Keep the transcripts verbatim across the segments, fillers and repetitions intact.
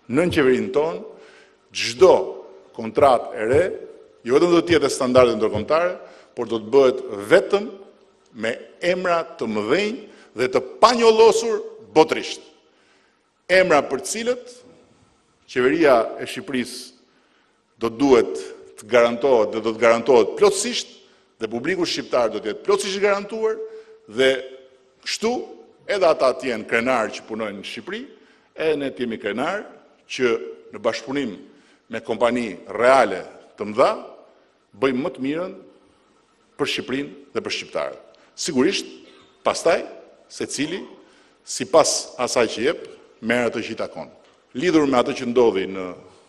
nën qeverinë tonë, çdo kontratë e re, jo vetëm do të jetë standarde ndërkombëtare, por do të bëhet vetëm me emra të mëdhenj dhe të panjollosur botërisht. Emra për cilët qeveria e Shqipërisë do duhet të garantohet dhe do të garantohet plotësisht dhe publiku shqiptar do të jetë plotësisht garantuar dhe kështu edhe ata të jenë krenar që punojnë në Shqipëri, e ne të jemi krenar që në bashkëpunim me kompani reale të mëdha bëjmë më të mirën për Shqipërinë dhe për shqiptarët. Sigurisht, pastaj secili sipas asaj që jep, merr atë që i takon. Lidhur me atë që ndodhi në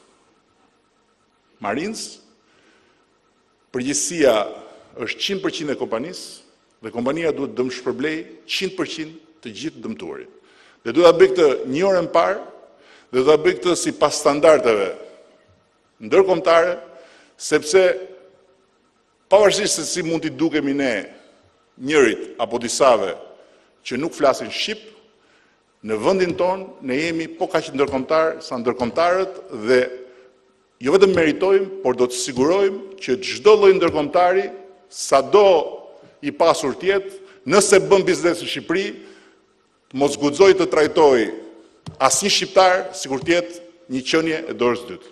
Marines, përgjegjësia është njëntë përqind e kompanisë dhe kompania duhet dëmë shpërblej njëntë përqind të gjithë dëmtuarit. Dhe duhet ta bëj këtë një orë më parë dhe duhet ta bëj këtë sipas standardeve ndërkombëtare, sepse pavarësisht se si mund t'i dukemi ne njërit apo disave që nuk flasin shqip, në vendin tonë ne jemi po kaq ndërkombëtar sa ndërkombëtarët dhe jo vetëm meritojmë, por do të sigurojmë që çdo lloj ndërkombëtari, sado i pasur të jetë, nëse bën biznes në Shqipëri, mos guxojë të trajtojë asnjë shqiptar sikur të jetë një qenie e dorës dytë.